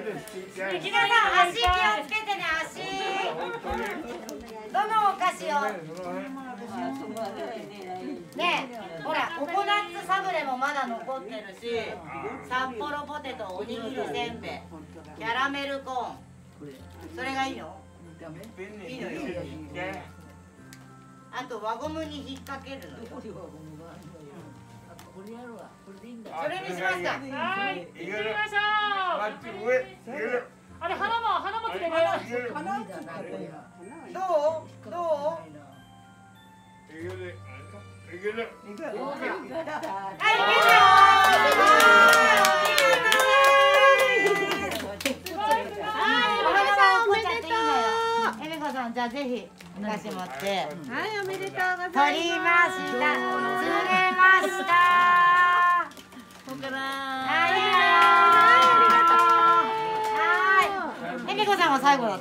皆さん足気をつけてね、足。どのお菓子を。ねえ、ほらココナッツサブレもまだ残ってるし、札幌ポテト、おにぎりせんべい、キャラメルコーン。それがいいの？いいのよ。あと輪ゴムに引っ掛けるのよ。それにしました。 はい、行ってみましょう。あれ花もつける。 どう？どう？はい、いけるよ。じゃあぜひお菓子持って。はい、おめでとうございます。取りました。釣れました。はい、ありがとう。はい、恵美子さんは最後だった。